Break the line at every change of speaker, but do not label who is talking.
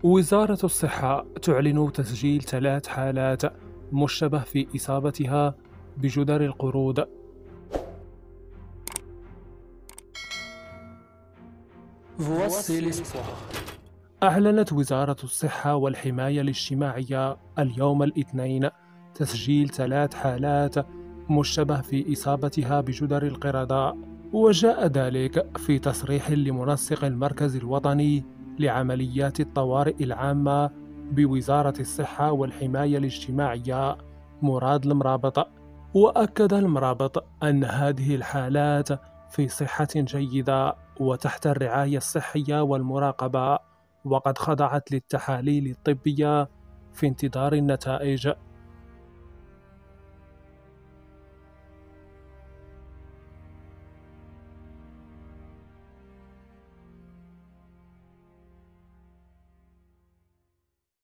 وزارة الصحة تعلن تسجيل 3 حالات مشتبه في إصابتها بجدري القرود. أعلنت وزارة الصحة والحماية الاجتماعية اليوم الاثنين تسجيل 3 حالات مشتبه في إصابتها بجدري القردة، وجاء ذلك في تصريح لمنسق المركز الوطني لعمليات الطوارئ العامة بوزارة الصحة والحماية الاجتماعية مراد المرابط. وأكد المرابط أن هذه الحالات في صحة جيدة وتحت الرعاية الصحية والمراقبة، وقد خضعت للتحاليل الطبية في انتظار النتائج.